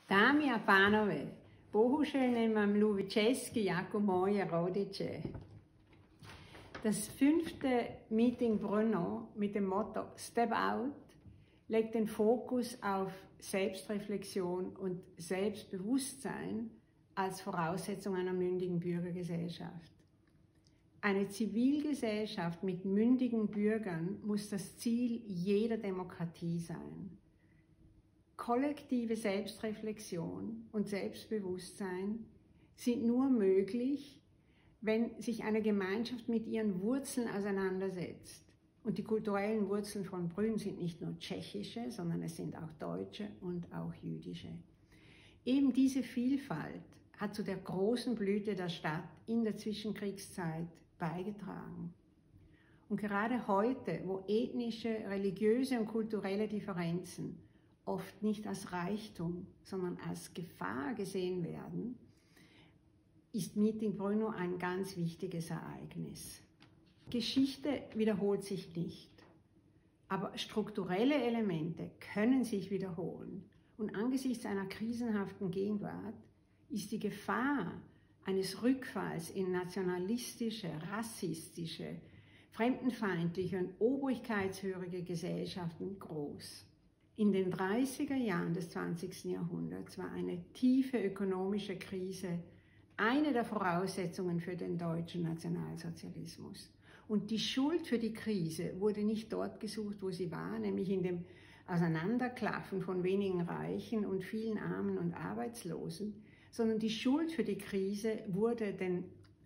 Dámy a pánové, bohužel nemám mluvit jako moje rodiče. Das 5. Meeting Brno mit dem Motto Step Out legt den Fokus auf Selbstreflexion und Selbstbewusstsein als Voraussetzung einer mündigen Bürgergesellschaft. Eine Zivilgesellschaft mit mündigen Bürgern muss das Ziel jeder Demokratie sein. Kollektive Selbstreflexion und Selbstbewusstsein sind nur möglich, wenn sich eine Gemeinschaft mit ihren Wurzeln auseinandersetzt. Und die kulturellen Wurzeln von Brünn sind nicht nur tschechische, sondern es sind auch deutsche und auch jüdische. Eben diese Vielfalt hat zu der großen Blüte der Stadt in der Zwischenkriegszeit beigetragen. Und gerade heute, wo ethnische, religiöse und kulturelle Differenzen oft nicht als Reichtum, sondern als Gefahr gesehen werden, ist Meeting Brno ein ganz wichtiges Ereignis. Geschichte wiederholt sich nicht, aber strukturelle Elemente können sich wiederholen. Und angesichts einer krisenhaften Gegenwart ist die Gefahr eines Rückfalls in nationalistische, rassistische, fremdenfeindliche und obrigkeitshörige Gesellschaften groß. In den 30er Jahren des 20. Jahrhunderts war eine tiefe ökonomische Krise eine der Voraussetzungen für den deutschen Nationalsozialismus. Und die Schuld für die Krise wurde nicht dort gesucht, wo sie war, nämlich in dem Auseinanderklaffen von wenigen Reichen und vielen Armen und Arbeitslosen, sondern die Schuld für die Krise wurde den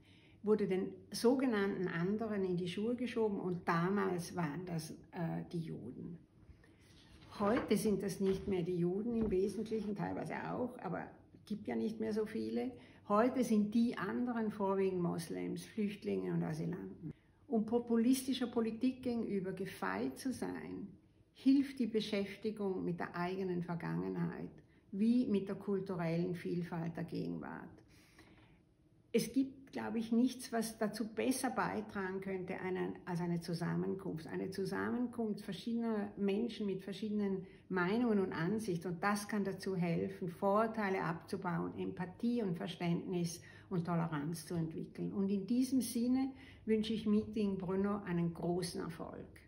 sogenannten anderen in die Schuhe geschoben und damals waren das die Juden. Heute sind das nicht mehr die Juden im Wesentlichen, teilweise auch, aber es gibt ja nicht mehr so viele. Heute sind die anderen vorwiegend Moslems, Flüchtlinge und Asylanten. Um populistischer Politik gegenüber gefeit zu sein, hilft die Beschäftigung mit der eigenen Vergangenheit wie mit der kulturellen Vielfalt der Gegenwart. Es gibt, glaube ich, nichts, was dazu besser beitragen könnte als eine Zusammenkunft. Eine Zusammenkunft verschiedener Menschen mit verschiedenen Meinungen und Ansichten. Und das kann dazu helfen, Vorurteile abzubauen, Empathie und Verständnis und Toleranz zu entwickeln. Und in diesem Sinne wünsche ich Meeting Brno einen großen Erfolg.